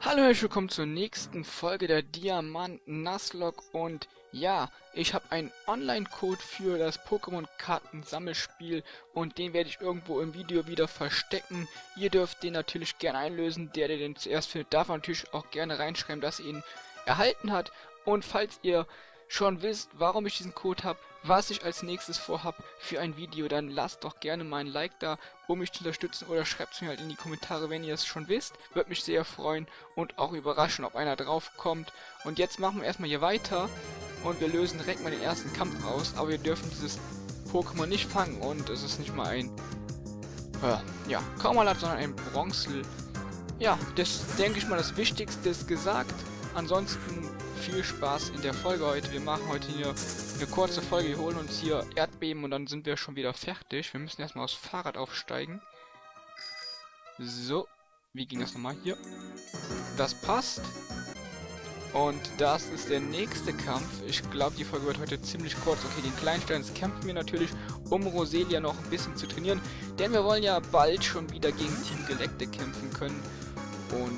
Hallo, herzlich willkommen zur nächsten Folge der Diamant-Nuzlocke und ja, ich habe einen Online-Code für das Pokémon-Karten-Sammelspiel und den werde ich irgendwo im Video wieder verstecken. Ihr dürft den natürlich gerne einlösen, der den zuerst findet, darf natürlich auch gerne reinschreiben, dass ihr ihn erhalten hat. Und falls ihr schon wisst, warum ich diesen Code habe, was ich als nächstes vorhab für ein Video, dann lasst doch gerne mal ein Like da, um mich zu unterstützen, oder schreibt es mir halt in die Kommentare, wenn ihr es schon wisst. Würde mich sehr freuen und auch überraschen, ob einer drauf kommt. Und jetzt machen wir erstmal hier weiter und wir lösen direkt mal den ersten Kampf aus, aber wir dürfen dieses Pokémon nicht fangen und es ist nicht mal ein ja, Kaumalat, sondern ein Bronzel. Ja, das denke ich mal, das Wichtigste ist gesagt. Ansonsten viel Spaß in der Folge heute. Wir machen heute hier eine kurze Folge. Wir holen uns hier Erdbeben und dann sind wir schon wieder fertig. Wir müssen erstmal aufs Fahrrad aufsteigen. So, wie ging das nochmal hier? Das passt. Und das ist der nächste Kampf. Ich glaube, die Folge wird heute ziemlich kurz. Okay, den Kleinsteins kämpfen wir natürlich, um Roselia noch ein bisschen zu trainieren. Denn wir wollen ja bald schon wieder gegen Team Galactic kämpfen können. Und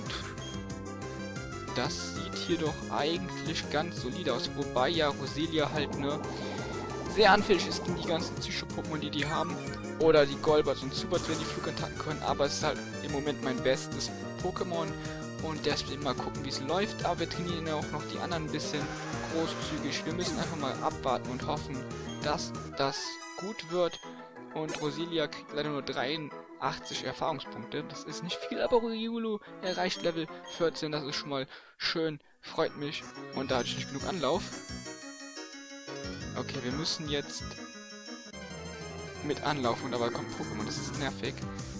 das sieht hier doch eigentlich ganz solide aus. Wobei ja Roselia halt sehr anfällig ist gegen die ganzen Psycho-Pokémon, die haben. Oder die Golbats und Zubats, wenn die Flugattacken können. Aber es ist halt im Moment mein bestes Pokémon. Und deswegen mal gucken, wie es läuft. Aber wir trainieren ja auch noch die anderen ein bisschen großzügig. Wir müssen einfach mal abwarten und hoffen, dass das gut wird. Und Roselia kriegt leider nur 83 Erfahrungspunkte. Das ist nicht viel, aber Riolu erreicht Level 14. Das ist schon mal schön. Freut mich. Und da hatte ich nicht genug Anlauf. Okay, wir müssen jetzt mit Anlauf und dabei kommt Pokémon. Das ist nervig.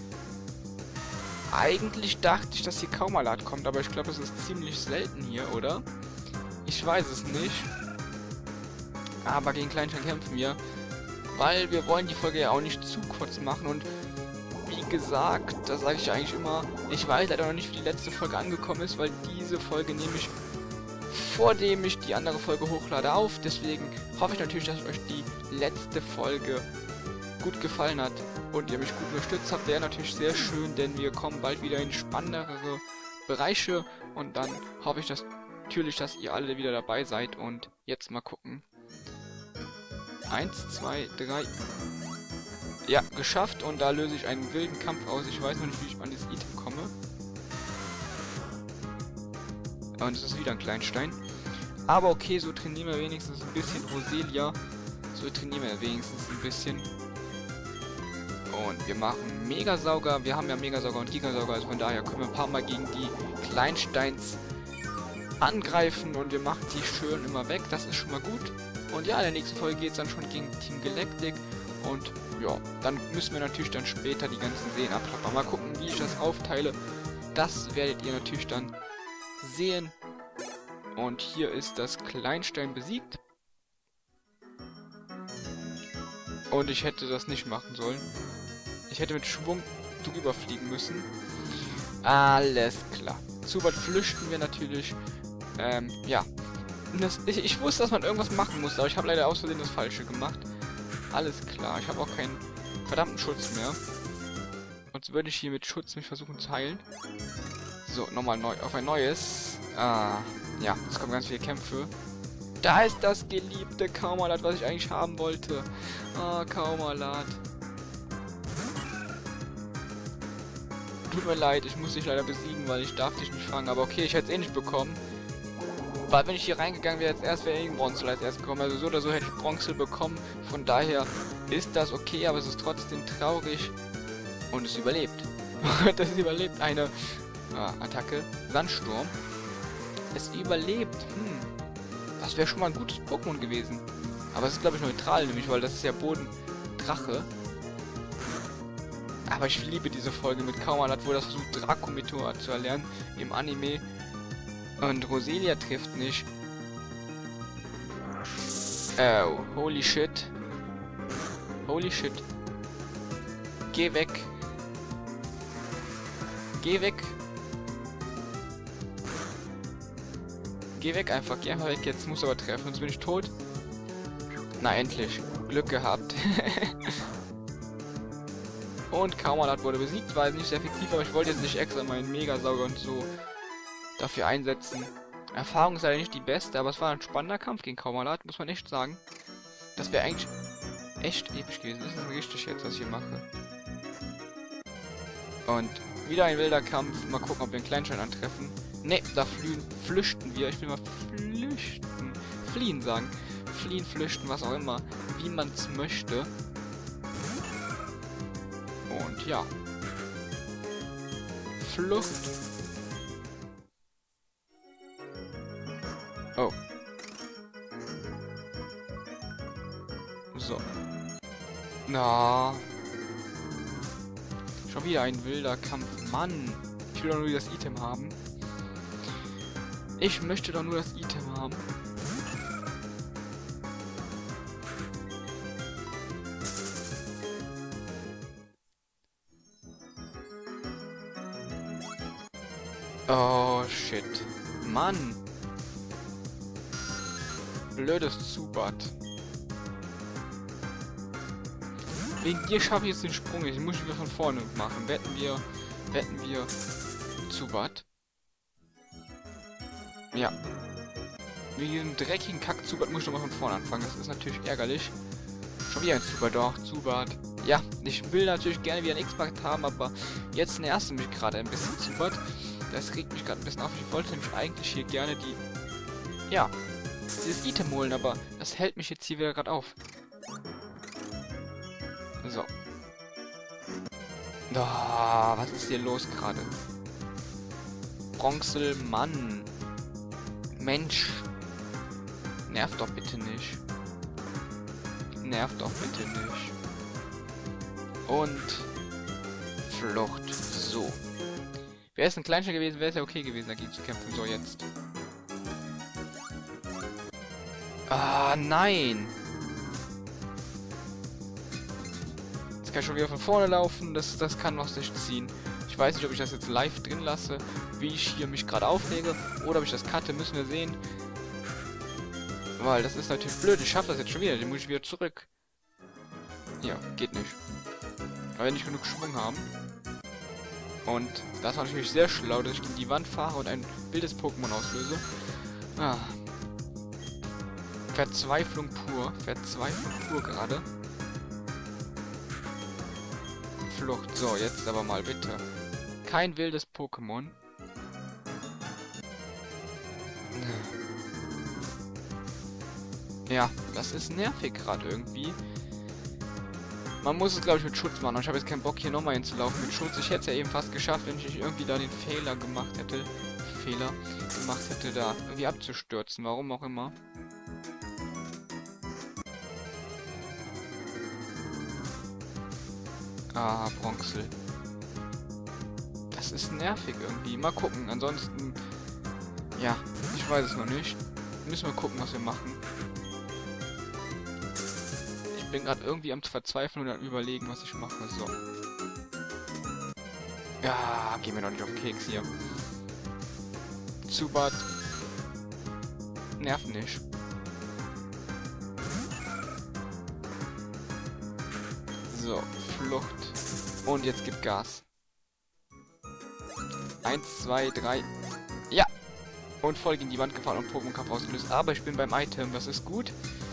Eigentlich dachte ich, dass hier Kaumalat kommt, aber ich glaube, es ist ziemlich selten hier, oder? Ich weiß es nicht. Aber gegen Kleinstein kämpfen wir. Weil wir wollen die Folge ja auch nicht zu kurz machen und wie gesagt, das sage ich eigentlich immer, ich weiß leider noch nicht, wie die letzte Folge angekommen ist, weil diese Folge nehme ich, vordem ich die andere Folge hochlade, auf. Deswegen hoffe ich natürlich, dass euch die letzte Folge gut gefallen hat und ihr mich gut unterstützt habt. Wäre natürlich sehr schön, denn wir kommen bald wieder in spannendere Bereiche und dann hoffe ich natürlich, dass ihr alle wieder dabei seid und jetzt mal gucken. 1, 2, 3. Ja, geschafft. Und da löse ich einen wilden Kampf aus. Ich weiß noch nicht, wie ich an dieses Item komme. Und es ist wieder ein Kleinstein. Aber okay, so trainieren wir wenigstens ein bisschen Roselia. So trainieren wir wenigstens ein bisschen. Und wir machen Megasauger. Wir haben ja Megasauger und Gigasauger. Also von daher können wir ein paar Mal gegen die Kleinsteins angreifen. Und wir machen die schön immer weg. Das ist schon mal gut. Und ja, in der nächsten Folge geht es dann schon gegen Team Galactic. Und ja, dann müssen wir natürlich dann später die ganzen Seen abklappern. Mal gucken, wie ich das aufteile. Das werdet ihr natürlich dann sehen. Und hier ist das Kleinstein besiegt. Und ich hätte das nicht machen sollen. Ich hätte mit Schwung drüber fliegen müssen. Alles klar. Zubat flüchten wir natürlich. Ja. Ich wusste, dass man irgendwas machen muss, aber ich habe leider aus Versehen das Falsche gemacht. Alles klar, ich habe auch keinen verdammten Schutz mehr. Sonst würde ich hier mit Schutz mich versuchen zu heilen. So, nochmal neu auf ein neues. Ja, es kommen ganz viele Kämpfe. Da ist das geliebte Kaumalat, was ich eigentlich haben wollte. Kaumalat. Tut mir leid, ich muss dich leider besiegen, weil ich darf dich nicht fangen. Aber okay, ich hätte es eh nicht bekommen. Weil wenn ich hier reingegangen wäre, jetzt wäre irgendein Bronzel als erst gekommen. Also so oder so hätte ich Bronzel bekommen. Von daher ist das okay, aber es ist trotzdem traurig. Und es überlebt. Das überlebt eine Attacke. Sandsturm. Es überlebt. Das wäre schon mal ein gutes Pokémon gewesen. Aber es ist, glaube ich, neutral, nämlich, weil das ist ja Bodendrache. Aber ich liebe diese Folge mit Kaumalat, wo das versucht, Dracometeor zu erlernen im Anime. Und Roselia trifft nicht. Oh, holy shit. Holy shit. Geh weg. Geh weg. Geh weg einfach. Geh einfach weg. Jetzt muss aber treffen, sonst bin ich tot. Na, endlich. Glück gehabt. Und Kaumalat wurde besiegt. War nicht sehr effektiv, aber ich wollte jetzt nicht extra meinen Megasauger und so dafür einsetzen. Erfahrung ist leider nicht die beste, aber es war ein spannender Kampf gegen Kaumalat, muss man echt sagen. Das wäre eigentlich echt episch gewesen. Das ist richtig jetzt, was ich hier mache. Und wieder ein wilder Kampf. Mal gucken, ob wir einen Kleinstein antreffen. Ne, da flüchten wir. Ich will mal flüchten. Fliehen sagen. Fliehen, flüchten, was auch immer. Wie man es möchte. Und ja. Flucht. Oh. So. Na. Schon wieder ein wilder Kampf. Mann. Ich will doch nur das Item haben. Ich möchte doch nur das Item haben. Oh, shit. Mann. Blödes Zubat. Wegen dir schaffe ich jetzt den Sprung nicht. Ich muss wieder von vorne machen. Wetten wir Zubat. Ja. Wegen diesem dreckigen Kack-Zubat muss ich nochmal von vorne anfangen. Das ist natürlich ärgerlich. Schon wieder ein Zubat. Doch, Zubat. Ja, ich will natürlich gerne wieder ein X-Pack haben, aber jetzt nervt mich gerade ein bisschen Zubat. Das regt mich gerade ein bisschen auf. Ich wollte nämlich eigentlich hier gerne dieses Item holen, aber das hält mich jetzt hier wieder gerade auf. So. Oh, was ist hier los gerade? Bronzel, Mann. Mensch. Nerv doch bitte nicht. Nerv doch bitte nicht. Und Flucht. So. Wäre es ein Kleinster gewesen, wäre es ja okay gewesen, dagegen zu kämpfen. So, jetzt. Ah, nein. Jetzt kann ich schon wieder von vorne laufen. Das kann noch nicht ziehen. Ich weiß nicht, ob ich das jetzt live drin lasse, wie ich hier mich gerade aufrege, oder ob ich das cutte, müssen wir sehen. Weil das ist natürlich blöd. Ich schaffe das jetzt schon wieder. Den muss ich wieder zurück. Ja, geht nicht. Aber wenn ich genug Schwung haben. Und das war natürlich sehr schlau, dass ich gegen die Wand fahre und ein wildes Pokémon auslöse. Ah. Verzweiflung pur. Verzweiflung pur gerade. Flucht. So, jetzt aber mal bitte. Kein wildes Pokémon. Ja, das ist nervig gerade irgendwie. Man muss es, glaube ich, mit Schutz machen. Ich habe jetzt keinen Bock, hier nochmal hinzulaufen mit Schutz. Ich hätte es ja eben fast geschafft, wenn ich nicht irgendwie da den Fehler gemacht hätte, da irgendwie abzustürzen. Warum auch immer. Ah, Bronzel. Das ist nervig irgendwie. Mal gucken. Ansonsten, ja, ich weiß es noch nicht. Müssen wir gucken, was wir machen. Ich bin gerade irgendwie am Verzweifeln und am Überlegen, was ich mache. So. Ja, geh mir doch nicht auf den Keks hier. Zubat. Nervt nicht. So, Flucht. Und jetzt gibt Gas. 1, 2, 3. Ja! Und voll gegen die Wand gefahren und Pokémon-Kampf ausgelöst. Aber ich bin beim Item, das ist gut.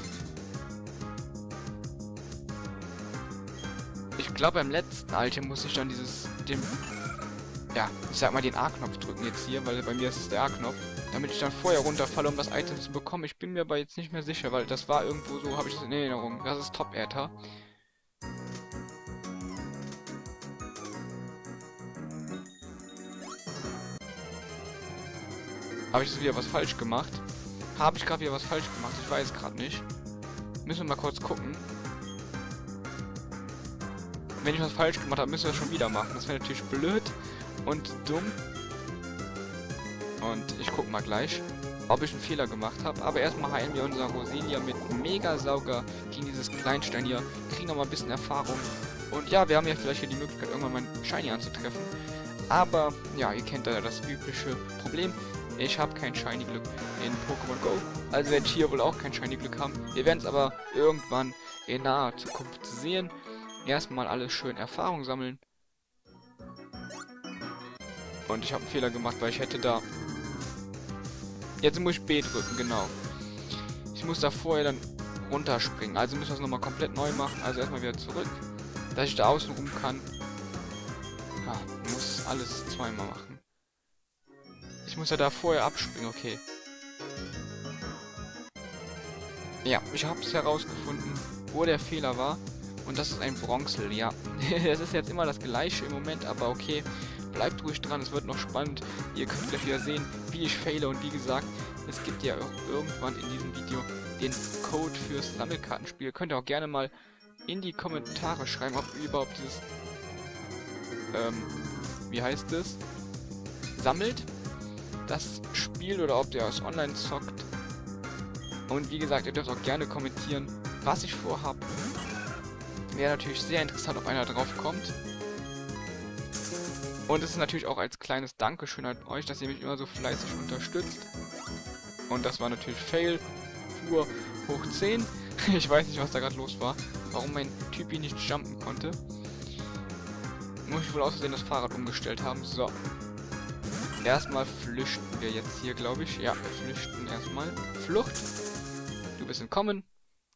Ich glaube, beim letzten Item muss ich dann ich sag mal den A-Knopf drücken jetzt hier, weil bei mir ist es der A-Knopf. Damit ich dann vorher runterfalle, um das Item zu bekommen. Ich bin mir aber jetzt nicht mehr sicher, weil das war irgendwo so, habe ich das in Erinnerung. Das ist Top-Äther. Habe ich wieder was falsch gemacht? Habe ich gerade wieder was falsch gemacht? Ich weiß gerade nicht. Müssen wir mal kurz gucken. Wenn ich was falsch gemacht habe, müssen wir das schon wieder machen. Das wäre natürlich blöd und dumm. Und ich guck mal gleich, ob ich einen Fehler gemacht habe. Aber erstmal heilen wir unser Roselia mit Mega-Sauger gegen dieses Kleinstein hier. Kriegen noch mal ein bisschen Erfahrung. Und ja, wir haben ja vielleicht hier die Möglichkeit, irgendwann mal einen Shiny anzutreffen. Aber, ja, ihr kennt ja das übliche Problem. Ich habe kein Shiny-Glück in Pokémon Go. Also werde ich hier wohl auch kein Shiny-Glück haben. Wir werden es aber irgendwann in naher Zukunft sehen. Erstmal alles schön Erfahrung sammeln. Und ich habe einen Fehler gemacht, weil ich hätte da Jetzt muss ich B drücken, genau. Ich muss da vorher dann runterspringen. Also müssen wir es nochmal komplett neu machen. Also erstmal wieder zurück. Dass ich da außen rum kann. Ja, muss alles zweimal machen. Ich muss ja da vorher abspringen, okay. Ja, ich habe es herausgefunden, wo der Fehler war. Und das ist ein Bronzel, ja. Das ist jetzt immer das gleiche im Moment, aber okay. Bleibt ruhig dran, es wird noch spannend. Ihr könnt gleich wieder sehen, wie ich faile. Und wie gesagt, es gibt ja auch irgendwann in diesem Video den Code fürs Sammelkartenspiel. Könnt ihr auch gerne mal in die Kommentare schreiben, ob ihr überhaupt dieses, wie heißt es? Sammelt das Spiel oder ob ihr es online zockt. Und wie gesagt, ihr dürft auch gerne kommentieren, was ich vorhabe. Wäre natürlich sehr interessant, ob einer drauf kommt. Und es ist natürlich auch als kleines Dankeschön an euch, dass ihr mich immer so fleißig unterstützt. Und das war natürlich Fail pur hoch 10. Ich weiß nicht, was da gerade los war. Warum mein Typi nicht jumpen konnte. Muss ich wohl aus Versehen das Fahrrad umgestellt haben. So. Erstmal flüchten wir jetzt hier, glaube ich. Ja, wir flüchten erstmal. Flucht. Du bist entkommen.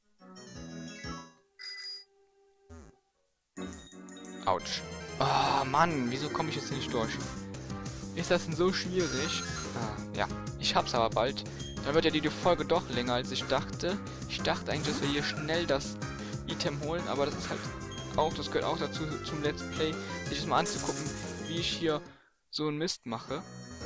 Autsch. Ah, Mann, wieso komme ich jetzt hier nicht durch? Ist das denn so schwierig? Ah, ja, ich hab's aber bald. Dann wird ja die Folge doch länger, als ich dachte. Ich dachte eigentlich, dass wir hier schnell das Item holen, aber das ist halt auch, das gehört auch dazu, zum Let's Play, sich das mal anzugucken, wie ich hier so einen Mist mache.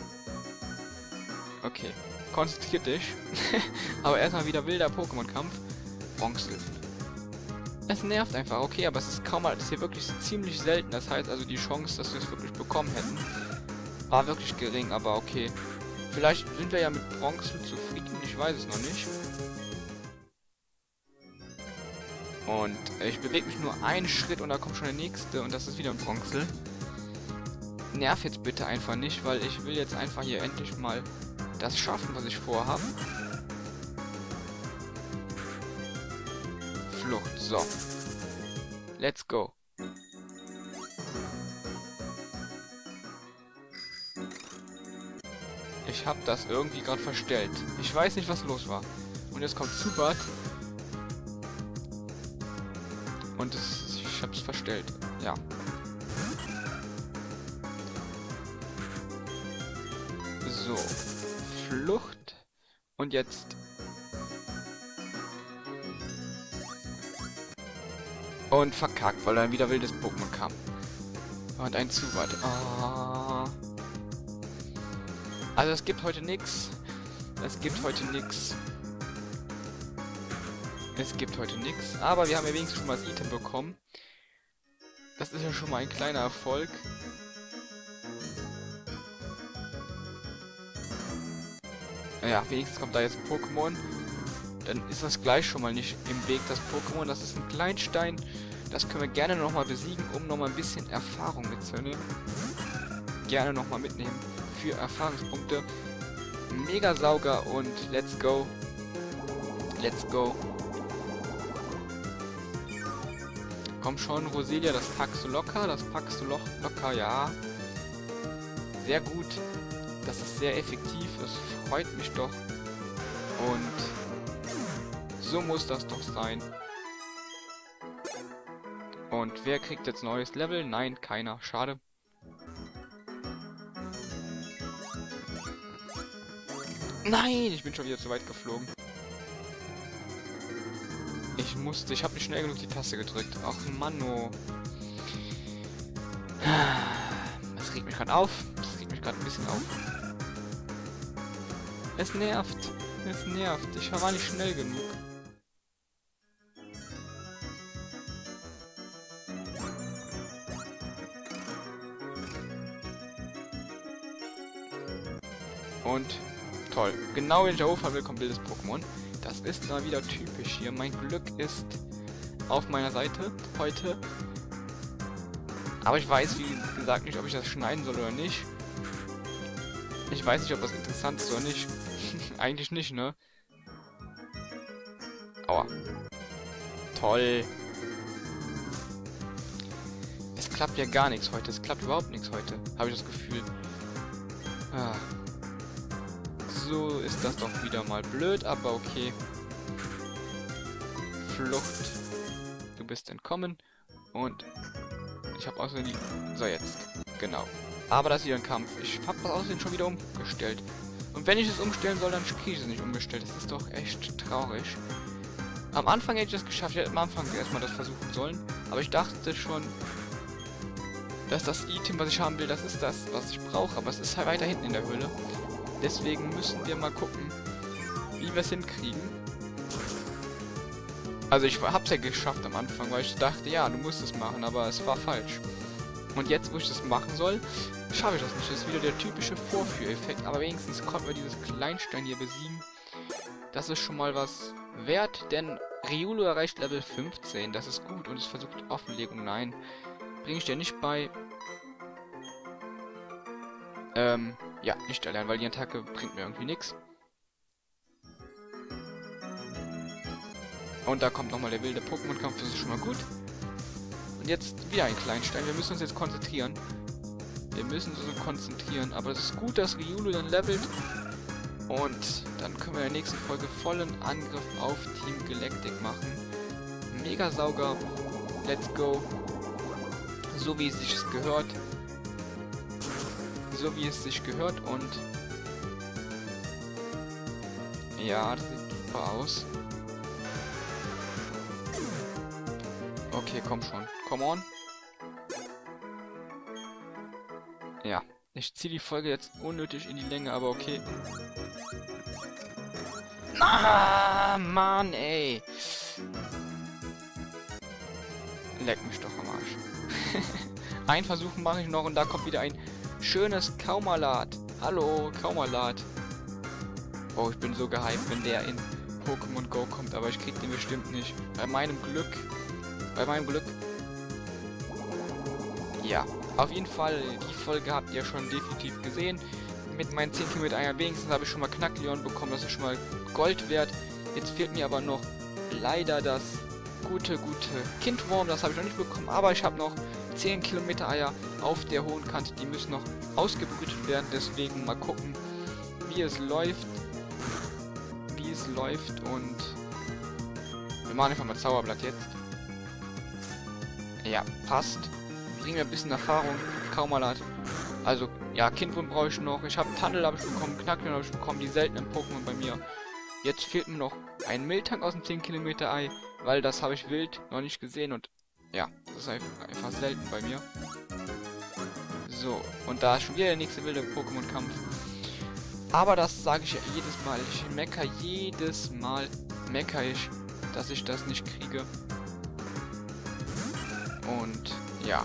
Okay, konzentriert dich. Aber erstmal wieder wilder Pokémon-Kampf. Bronzel. Es nervt einfach, okay, aber es ist kaum mal, das ist hier wirklich ziemlich selten. Das heißt also, die Chance, dass wir es wirklich bekommen hätten, war wirklich gering, aber okay. Vielleicht sind wir ja mit Bronzel zufrieden, ich weiß es noch nicht. Und ich bewege mich nur einen Schritt und da kommt schon der nächste und das ist wieder ein Bronzel. Nerv jetzt bitte einfach nicht, weil ich will jetzt einfach hier endlich mal das schaffen, was ich vorhabe. Flucht, so. Let's go. Ich habe das irgendwie gerade verstellt. Ich weiß nicht, was los war. Und jetzt kommt Zubat. Und ich habe es verstellt. Ja. So. Flucht. Und jetzt... Und verkackt, weil dann wieder wildes Pokémon kam. Und ein Zubat. Oh. Also es gibt heute nichts. Es gibt heute nichts. Es gibt heute nichts. Aber wir haben ja wenigstens schon mal das Item bekommen. Das ist ja schon mal ein kleiner Erfolg. Ja, wenigstens kommt da jetzt ein Pokémon. Dann ist das gleich schon mal nicht im Weg, das Pokémon. Das ist ein Kleinstein. Das können wir gerne nochmal besiegen, um nochmal ein bisschen Erfahrung mitzunehmen. Gerne nochmal mitnehmen für Erfahrungspunkte. Megasauger und let's go. Let's go. Komm schon, Roselia, das packst du locker. Das packst du locker, ja. Sehr gut. Das ist sehr effektiv. Das freut mich doch. Und so muss das doch sein. Und wer kriegt jetzt neues Level? Nein, keiner. Schade. Nein, ich bin schon wieder zu weit geflogen. Ich habe nicht schnell genug die Taste gedrückt. Ach Mann, das regt mich gerade auf. Das regt mich gerade ein bisschen auf. Es nervt. Es nervt. Ich war nicht schnell genug. Und toll. Genau wenn ich da hochfahren will, kommt wildes Pokémon. Das ist mal wieder typisch hier. Mein Glück ist auf meiner Seite heute. Aber ich weiß, wie gesagt, nicht, ob ich das schneiden soll oder nicht. Ich weiß nicht, ob das interessant ist oder nicht. Eigentlich nicht, ne? Aua. Toll. Es klappt ja gar nichts heute. Es klappt überhaupt nichts heute. Habe ich das Gefühl. Ah. So ist das doch wieder mal blöd, aber okay. Flucht. Du bist entkommen. Und ich habe außerdem die... So, jetzt. Genau. Aber das ist wieder ein Kampf. Ich habe das außerdem schon wieder umgestellt. Und wenn ich es umstellen soll, dann kriege ich es nicht umgestellt. Das ist doch echt traurig. Am Anfang hätte ich das geschafft. Ich hätte am Anfang erstmal das versuchen sollen. Aber ich dachte schon, dass das Item, was ich haben will, das ist das, was ich brauche. Aber es ist halt weiter hinten in der Höhle. Deswegen müssen wir mal gucken, wie wir es hinkriegen. Also ich habe es ja geschafft am Anfang, weil ich dachte, ja, du musst es machen, aber es war falsch. Und jetzt, wo ich das machen soll, schaffe ich das nicht. Das ist wieder der typische Vorführeffekt. Aber wenigstens konnten wir dieses Kleinstein hier besiegen. Das ist schon mal was wert, denn Riolu erreicht Level 15. Das ist gut und es versucht Offenlegung. Nein, bringe ich dir nicht bei. Ja, nicht erlernen, weil die Attacke bringt mir irgendwie nichts. Und da kommt nochmal der wilde Pokémon-Kampf, das ist schon mal gut. Und jetzt wieder ein Kleinstein. Wir müssen uns jetzt konzentrieren. Wir müssen uns konzentrieren. Aber es ist gut, dass Riolu dann levelt. Und dann können wir in der nächsten Folge vollen Angriff auf Team Galactic machen. Megasauger. Let's go. So wie es sich gehört. So wie es sich gehört. Und ja, das sieht super aus. Okay, komm schon. Come on. Ja, ich ziehe die Folge jetzt unnötig in die Länge, aber okay. Ah, Mann, ey. Leck mich doch am Arsch. Ein Versuch mache ich noch und da kommt wieder ein schönes Kaumalat. Hallo, Kaumalat. Oh, ich bin so gehypt, wenn der in Pokémon Go kommt, aber ich krieg den bestimmt nicht. Bei meinem Glück. Ja, auf jeden Fall, die Folge habt ihr schon definitiv gesehen. Mit meinen 10 Kilometer Eier wenigstens habe ich schon mal Knackleon bekommen, das ist schon mal Gold wert. Jetzt fehlt mir aber noch leider das gute Kindwurm, das habe ich noch nicht bekommen. Aber ich habe noch 10 Kilometer Eier auf der hohen Kante, die müssen noch ausgebrütet werden. Deswegen mal gucken, wie es läuft. Und wir machen einfach mal Zauberblatt jetzt. Ja, passt. Bringen wir ein bisschen Erfahrung. Kaumalat. Also, ja, Kindwurm brauche ich noch. Ich habe Tandel habe ich bekommen, Knackleon habe ich bekommen, die seltenen Pokémon bei mir. Jetzt fehlt mir noch ein Miltank aus dem 10 Kilometer Ei, weil das habe ich wild noch nicht gesehen und ja, das ist einfach selten bei mir. So, und da ist schon wieder der nächste wilde Pokémon-Kampf. Aber das sage ich ja jedes Mal. Ich meckere jedes Mal, dass ich das nicht kriege. Und ja.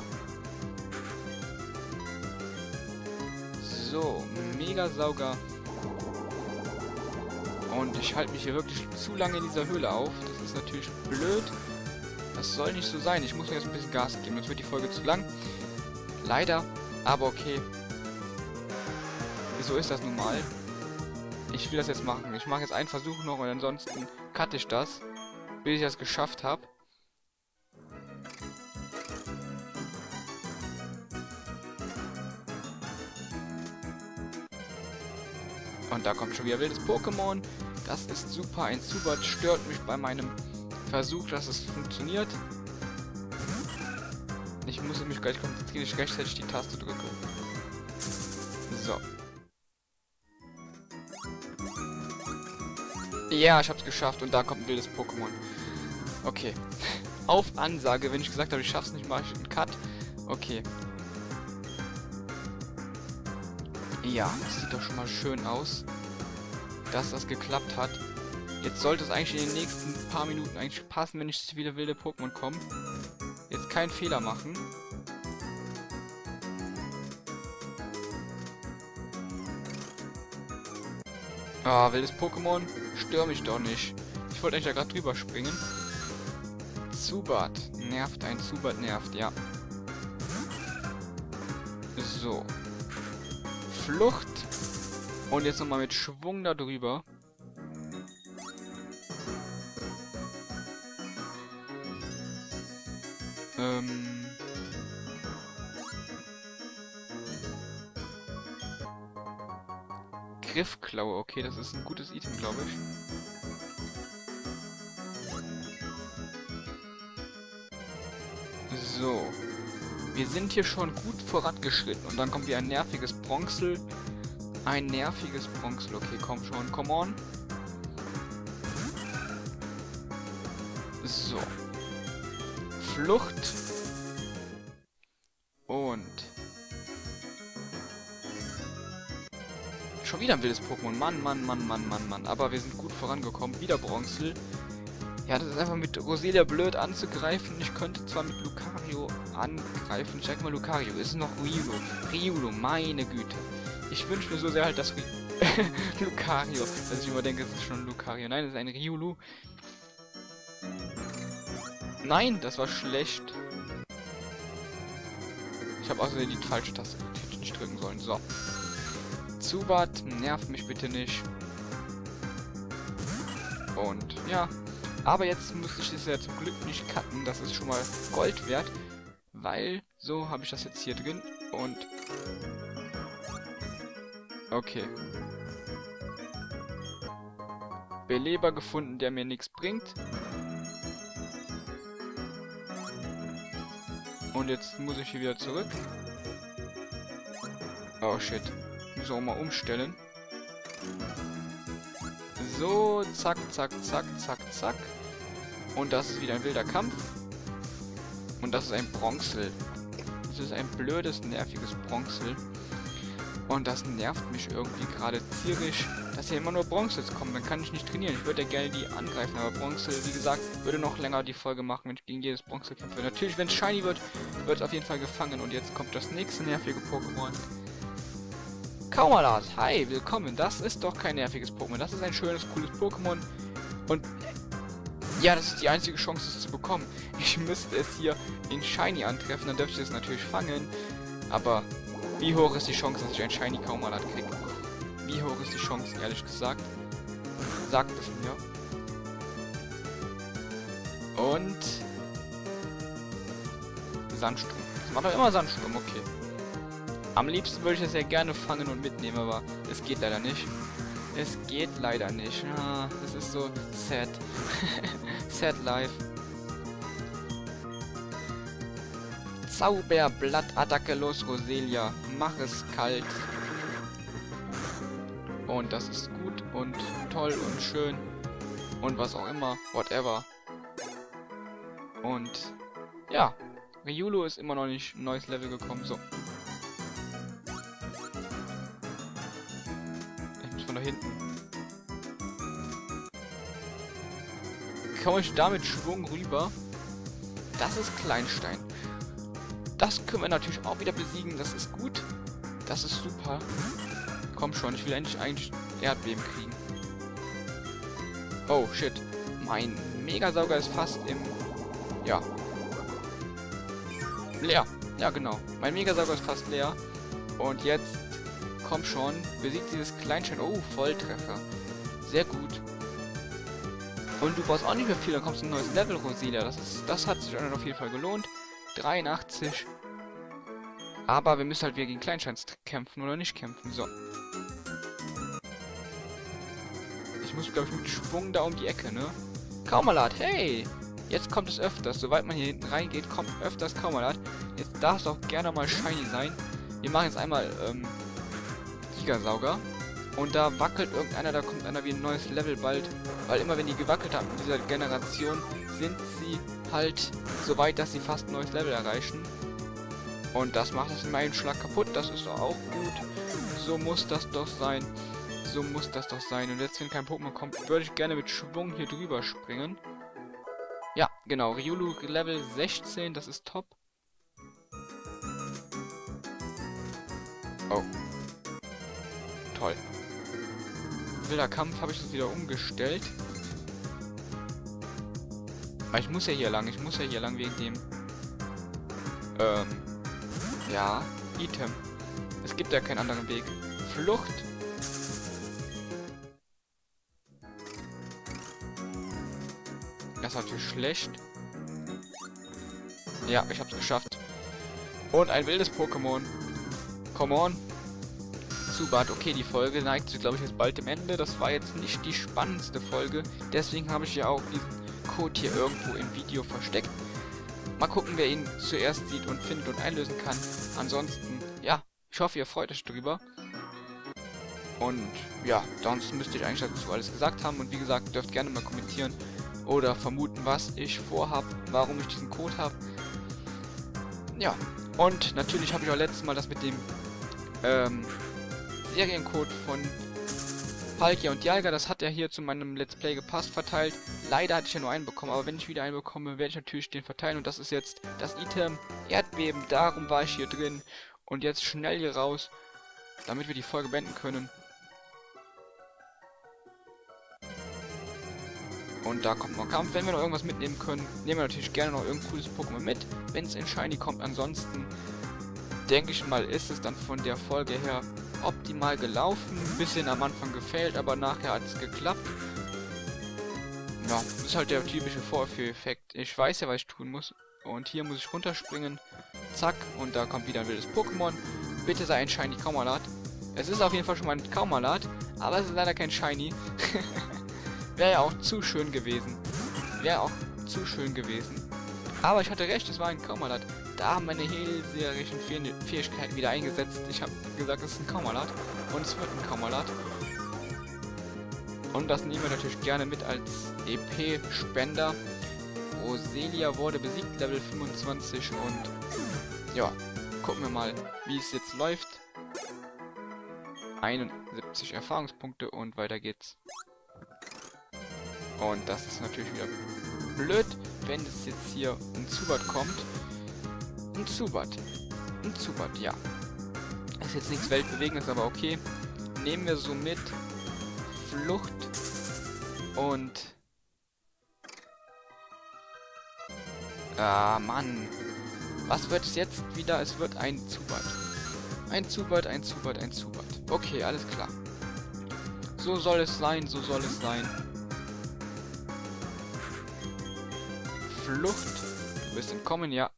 So, Megasauger. Und ich halte mich hier wirklich zu lange in dieser Höhle auf. Das ist natürlich blöd. Das soll nicht so sein. Ich muss mir jetzt ein bisschen Gas geben. Sonst wird die Folge zu lang. Leider. Aber okay. So ist das nun mal. Ich will das jetzt machen. Ich mache jetzt einen Versuch noch und ansonsten cutte ich das. Bis ich das geschafft habe. Und da kommt schon wieder wildes Pokémon. Das ist super. Ein Zubat stört mich bei meinem Versuch, dass es funktioniert. Ich muss mich gleich konzentrieren, dass ich rechtzeitig die Taste drücke. So. Ja, ich hab's geschafft und da kommt ein wildes Pokémon. Okay. Auf Ansage, wenn ich gesagt habe, ich schaff's nicht, mache ich einen Cut. Okay. Ja, das sieht doch schon mal schön aus, dass das geklappt hat. Jetzt sollte es eigentlich in den nächsten paar Minuten eigentlich passen, wenn nicht zu viele wilde Pokémon kommen. Jetzt keinen Fehler machen. Ah, wildes Pokémon, stör mich doch nicht. Ich wollte eigentlich da gerade drüber springen. Zubat nervt, ein Zubat nervt, ja. So. Flucht. Und jetzt nochmal mit Schwung da drüber. Griffklaue. Okay, das ist ein gutes Item, glaube ich. So. Wir sind hier schon gut vorangeschritten. Und dann kommt wieder ein nerviges Bronzel. Ein nerviges Bronzel. Okay, komm schon. Come on. So. Flucht. Und... Schon wieder ein wildes Pokémon. Mann. Aber wir sind gut vorangekommen. Wieder Bronzel. Ja, das ist einfach mit Roselia blöd anzugreifen. Ich könnte zwar mit Lucario angreifen. Ich sag mal Lucario. Es ist noch Riolu. Riolu, meine Güte. Ich wünsche mir so sehr halt, dass Lucario. Dass ich immer denke, es ist schon Lucario. Nein, es ist ein Riolu. Nein, das war schlecht. Ich habe außerdem die falsche Taste nicht drücken sollen. So. Zubat, nervt mich bitte nicht. Und ja. Aber jetzt muss ich das ja zum Glück nicht cutten. Das ist schon mal Gold wert. Weil so habe ich das jetzt hier drin. Und... Okay. Beleber gefunden, der mir nichts bringt. Und jetzt muss ich hier wieder zurück. Oh shit. Muss auch mal umstellen. So, zack. Und das ist wieder ein wilder Kampf. Und das ist ein Bronzel. Das ist ein blödes, nerviges Bronzel. Und das nervt mich irgendwie gerade tierisch, dass hier immer nur Bronzels kommen. Dann kann ich nicht trainieren. Ich würde ja gerne die angreifen, aber Bronzel, wie gesagt, würde noch länger die Folge machen, wenn ich gegen jedes Bronzel kämpfe. Natürlich, wenn es shiny wird, wird es auf jeden Fall gefangen. Und jetzt kommt das nächste nervige Pokémon. Kaumalat, hi, willkommen. Das ist doch kein nerviges Pokémon. Das ist ein schönes, cooles Pokémon. Und ja, das ist die einzige Chance, es zu bekommen. Ich müsste es hier in Shiny antreffen, dann dürfte ich es natürlich fangen. Aber wie hoch ist die Chance, dass ich ein Shiny Kaumalat kriege? Wie hoch ist die Chance, ehrlich gesagt? Sagt es mir. Und Sandsturm. Das macht doch immer Sandsturm, okay. Am liebsten würde ich das ja gerne fangen und mitnehmen, aber es geht leider nicht. Es geht leider nicht. Ah, das ist so sad. Sad life. Zauberblattattacke los, Roselia. Mach es kalt. Und das ist gut und toll und schön. Und was auch immer. Whatever. Und ja. Riolu ist immer noch nicht ein neues Level gekommen. So. Von da hinten. Komme ich da mit Schwung rüber? Das ist Kleinstein. Das können wir natürlich auch wieder besiegen. Das ist gut. Das ist super. Komm schon, ich will endlich eigentlich Erdbeben kriegen. Oh, shit. Mein Megasauger ist fast im... Ja. Leer. Ja, genau. Mein Megasauger ist fast leer. Und jetzt... Komm schon, besiegt dieses Kleinstein. Oh, Volltreffer. Sehr gut. Und du brauchst auch nicht mehr viel, dann kommst du ein neues Level, Roselia. Das hat sich dann auf jeden Fall gelohnt. 83. Aber wir müssen halt wieder gegen Kleinsteins kämpfen oder nicht kämpfen. So. Ich muss, glaube ich, mit Schwung da um die Ecke, ne? Kaumalat, hey! Jetzt kommt es öfters. Soweit man hier hinten reingeht, kommt öfters Kaumalat. Jetzt darf es auch gerne mal shiny sein. Wir machen jetzt einmal, Gigasauger. Und da wackelt irgendeiner, da kommt einer wie ein neues Level bald. Weil immer wenn die gewackelt haben in dieser Generation, sind sie halt so weit, dass sie fast ein neues Level erreichen. Und das macht das in meinem Schlag kaputt. Das ist doch auch gut. So muss das doch sein. So muss das doch sein. Und jetzt, wenn kein Pokémon kommt, würde ich gerne mit Schwung hier drüber springen. Ja, genau. Riolu Level 16, das ist top. Oh. Toll. Wilder Kampf habe ich das wieder umgestellt. Aber ich muss ja hier lang. Ich muss ja hier lang wegen dem... Ja. Item. Es gibt ja keinen anderen Weg. Flucht. Das ist natürlich schlecht. Ja, ich hab's geschafft. Und ein wildes Pokémon. Come on. Zubat. Okay, die Folge neigt sich, glaube ich, jetzt bald dem Ende. Das war jetzt nicht die spannendste Folge. Deswegen habe ich ja auch diesen Code hier irgendwo im Video versteckt. Mal gucken, wer ihn zuerst sieht und findet und einlösen kann. Ansonsten, ja, ich hoffe, ihr freut euch drüber. Und ja, sonst müsste ich eigentlich dazu alles gesagt haben. Und wie gesagt, dürft gerne mal kommentieren oder vermuten, was ich vorhab, warum ich diesen Code habe. Ja, und natürlich habe ich auch letztes Mal das mit dem Seriencode von Palkia und Dialga, das hat ja hier zu meinem Let's Play gepasst, verteilt. Leider hatte ich ja nur einen bekommen, aber wenn ich wieder einen bekomme, werde ich natürlich den verteilen. Und das ist jetzt das Item Erdbeben. Darum war ich hier drin. Und jetzt schnell hier raus, damit wir die Folge beenden können. Und da kommt noch Kampf. Wenn wir noch irgendwas mitnehmen können, nehmen wir natürlich gerne noch irgendein cooles Pokémon mit, wenn es in Shiny kommt. Ansonsten denke ich mal, ist es dann von der Folge her optimal gelaufen. Ein bisschen am Anfang gefailt, aber nachher hat es geklappt. Ja, das ist halt der typische Vorführeffekt. Ich weiß ja, was ich tun muss. Und hier muss ich runterspringen. Zack, und da kommt wieder ein wildes Pokémon. Bitte sei ein Shiny Kaumalat. Es ist auf jeden Fall schon mal ein Kaumalat, aber es ist leider kein Shiny. Wäre ja auch zu schön gewesen. Aber ich hatte recht, es war ein Kaumalat. Da haben meine hellseherischen Fähigkeiten wieder eingesetzt. Ich habe gesagt, es ist ein Kaumalat. Und es wird ein Kaumalat. Und das nehmen wir natürlich gerne mit als EP-Spender. Roselia wurde besiegt, Level 25. Und ja, gucken wir mal, wie es jetzt läuft. 71 Erfahrungspunkte und weiter geht's. Und das ist natürlich wieder blöd, wenn es jetzt hier ein Zubat kommt. Ein Zubat, ja. Ist jetzt nichts Weltbewegendes, aber okay. Nehmen wir so mit. Flucht. Und... Ah, Mann. Was wird es jetzt wieder? Es wird ein Zubat. Ein Zubat. Okay, alles klar. So soll es sein, Flucht. Du bist entkommen, ja.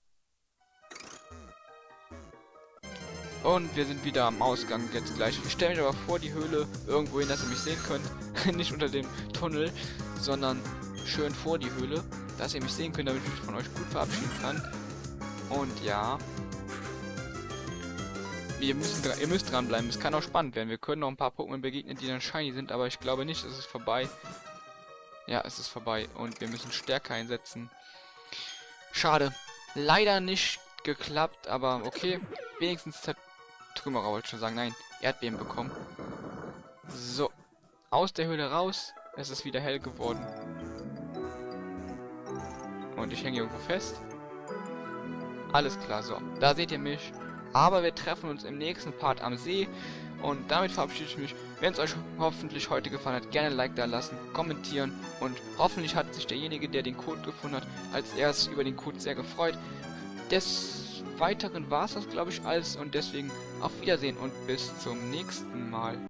Und wir sind wieder am Ausgang jetzt gleich. Ich stelle mich aber vor die Höhle irgendwo hin, dass ihr mich sehen könnt. Nicht unter dem Tunnel, sondern schön vor die Höhle, dass ihr mich sehen könnt, damit ich mich von euch gut verabschieden kann. Und ja, ihr müsst dranbleiben. Es kann auch spannend werden. Wir können noch ein paar Pokémon begegnen, die dann shiny sind, aber ich glaube nicht, es ist vorbei. Ja, es ist vorbei und wir müssen Stärke einsetzen. Schade. Leider nicht geklappt, aber okay. Wenigstens hat Trümmerer, wollte ich schon sagen. Nein, Erdbeben bekommen. So. Aus der Höhle raus. Es ist wieder hell geworden. Und ich hänge irgendwo fest. Alles klar, so. Da seht ihr mich. Aber wir treffen uns im nächsten Part am See. Und damit verabschiede ich mich. Wenn es euch hoffentlich heute gefallen hat, gerne ein Like da lassen, kommentieren. Und hoffentlich hat sich derjenige, der den Code gefunden hat, als erstes über den Code sehr gefreut. Des Weiteren war es das, glaube ich, alles. Und deswegen auf Wiedersehen und bis zum nächsten Mal.